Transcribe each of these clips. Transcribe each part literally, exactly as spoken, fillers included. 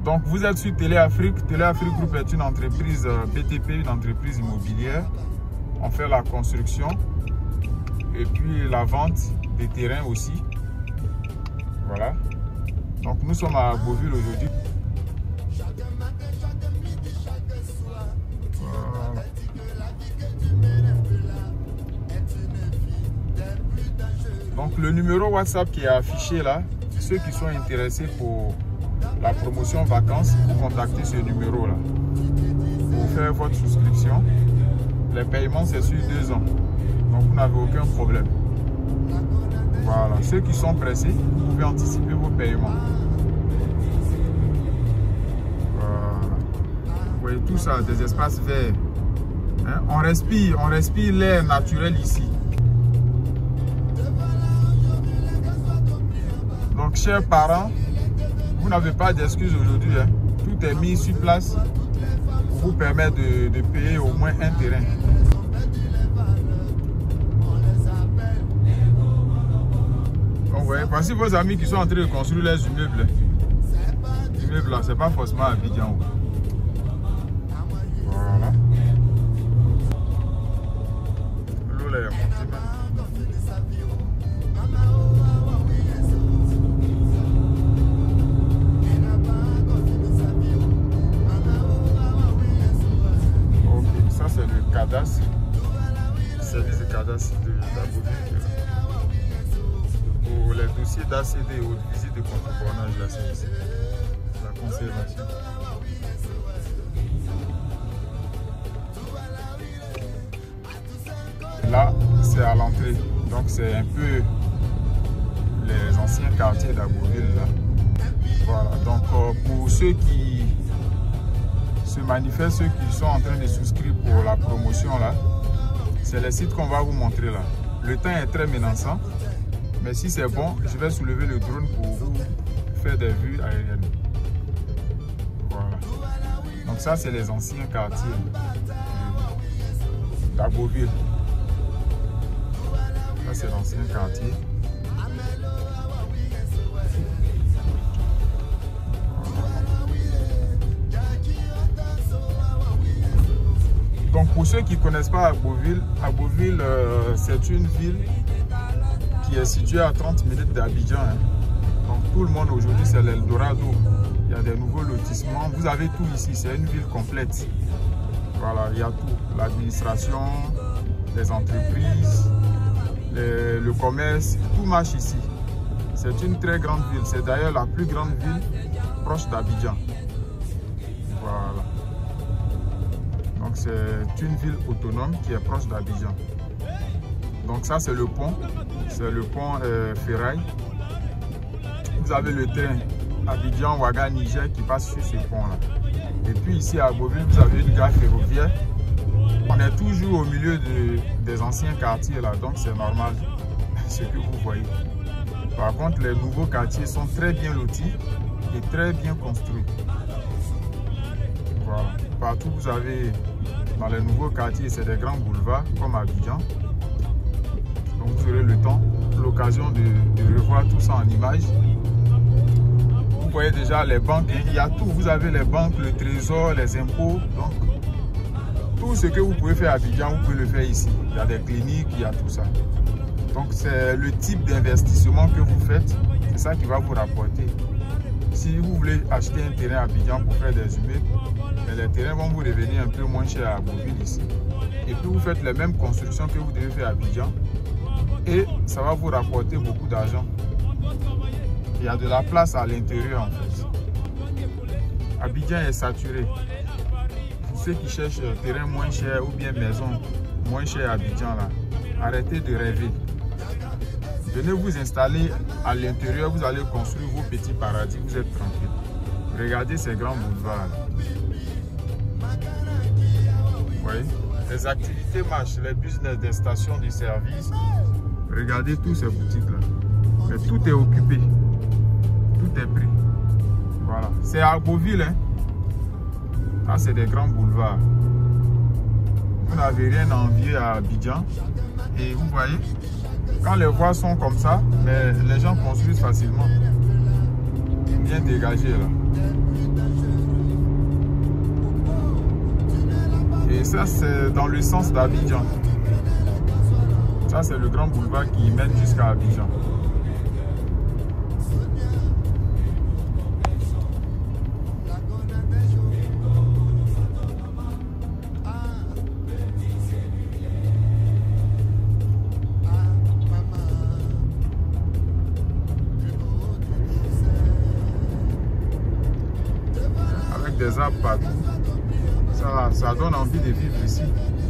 Donc vous êtes sur Téléafrique. Téléafrique Group est une entreprise B T P, une entreprise immobilière. On fait la construction et puis la vente des terrains aussi. Voilà. Donc nous sommes à Beauville aujourd'hui. Voilà. Donc le numéro WhatsApp qui est affiché là, ceux qui sont intéressés pour la promotion vacances, vous contactez ce numéro là pour faire votre souscription. Les paiements c'est sur deux ans, donc vous n'avez aucun problème. Voilà, ceux qui sont pressés, vous pouvez anticiper vos paiements. Voilà. Vous voyez tout ça, des espaces verts. Hein? On respire, on respire l'air naturel ici. Donc, chers parents, vous n'avez pas d'excuses aujourd'hui. Hein? Tout est mis sur place pour vous permettre de, de payer au moins un terrain. Donc, ouais, voici vos amis qui sont en train de construire les immeubles. Les immeubles là, c'est pas forcément à Abidjan. Voilà. L'eau là est montée maintenant. C'est le cadastre, service de cadastre de la Beauville. Pour les dossiers d'A C D ou de visite de contre-bornage, là c'est ici, la conservation. Là, c'est à l'entrée, donc c'est un peu les anciens quartiers de la Beauville là. Voilà, donc euh, pour ceux qui se manifestent, ceux qui sont en train de souscrire pour la promotion là, c'est les sites qu'on va vous montrer là. Le temps est très menaçant, mais si c'est bon, je vais soulever le drone pour vous faire des vues aériennes. Voilà. Donc ça, c'est les anciens quartiers de la Beauville. Ça, c'est l'ancien quartier. Donc pour ceux qui ne connaissent pas Beauville, Beauville euh, c'est une ville qui est située à trente minutes d'Abidjan. Hein. Donc tout le monde aujourd'hui c'est l'Eldorado. Il y a des nouveaux lotissements. Vous avez tout ici, c'est une ville complète. Voilà, il y a tout. L'administration, les entreprises, les, le commerce, tout marche ici. C'est une très grande ville. C'est d'ailleurs la plus grande ville proche d'Abidjan. Voilà. Donc c'est une ville autonome qui est proche d'Abidjan. Donc ça c'est le pont, c'est le pont euh, Ferraille. Vous avez le train Abidjan-Ouaga-Niger qui passe sur ce pont là. Et puis ici à Beauville, vous avez une gare ferroviaire. On est toujours au milieu de, des anciens quartiers là, donc c'est normal ce que vous voyez. Par contre, les nouveaux quartiers sont très bien lotis et très bien construits. Voilà. Partout vous avez, dans les nouveaux quartiers, c'est des grands boulevards comme Abidjan. Donc vous aurez le temps, l'occasion de, de revoir tout ça en images. Vous voyez déjà les banques, il y a tout. Vous avez les banques, le trésor, les impôts. Donc tout ce que vous pouvez faire à Abidjan, vous pouvez le faire ici. Il y a des cliniques, il y a tout ça. Donc c'est le type d'investissement que vous faites, c'est ça qui va vous rapporter. Si vous voulez acheter un terrain à Abidjan pour faire des immeubles, les terrains vont vous revenir un peu moins cher à Beauville ici. Et puis vous faites les mêmes constructions que vous devez faire à Abidjan et ça va vous rapporter beaucoup d'argent. Il y a de la place à l'intérieur en fait. Abidjan est saturé. Pour ceux qui cherchent un terrain moins cher ou bien maison moins cher à Abidjan là, arrêtez de rêver. Venez vous installer à l'intérieur, vous allez construire vos petits paradis, vous êtes tranquille. Regardez ces grands boulevards. Vous voyez, les activités marchent, les business des stations de service. Regardez tous ces boutiques là. Mais tout est occupé. Tout est pris. Voilà. C'est à Beauville. Hein. Là, c'est des grands boulevards. Vous n'avez rien à envier à Abidjan. Et vous voyez, quand les voies sont comme ça, mais les gens construisent facilement. Bien dégagé là. ça, c'est dans le sens d'Abidjan. Ça, c'est le grand boulevard qui mène jusqu'à Abidjan. Avec des arbres partout. Ça, ça donne envie de vivre ici.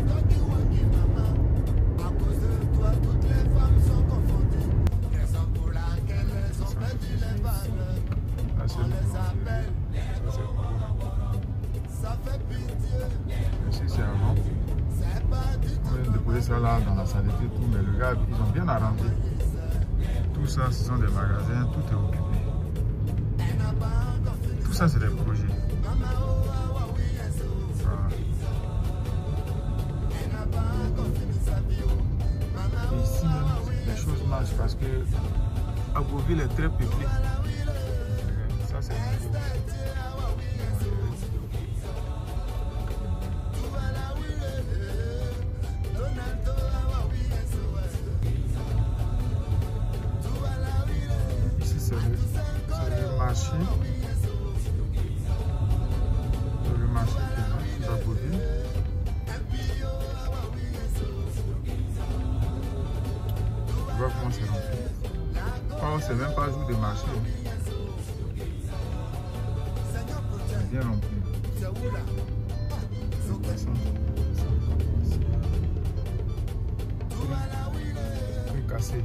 Ça là dans la saleté, tout, mais le gars, ils ont bien arrangé. Tout ça, ce sont des magasins, tout est occupé. Tout ça, c'est des projets. Voilà. Et ici, les choses marchent parce que Agoville est très peuplé. Ça, c'est marché, le marché qui est là, Agoville. Tu vois comment c'est rempli. Oh, c'est même pas jour de marché. C'est bien rempli. C'est cassé.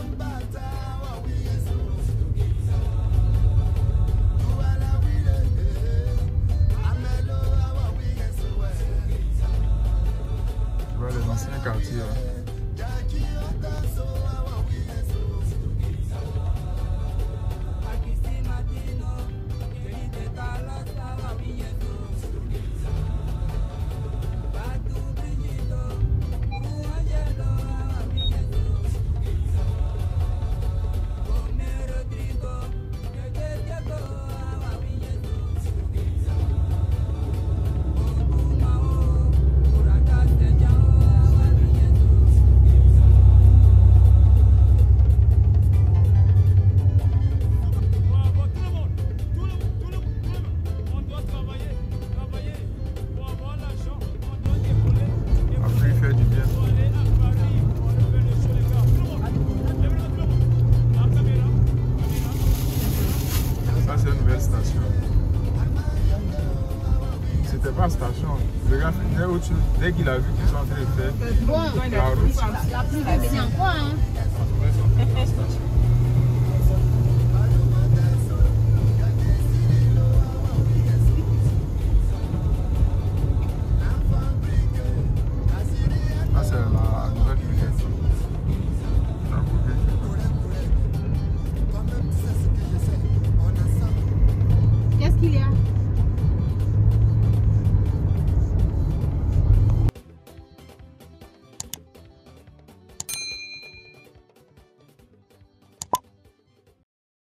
Les anciens quartiers. Hein. C'était pas station. Le gars, dès qu'il a vu qu'ils sont en train de faire la route. La pluie, c'est en quoi, hein?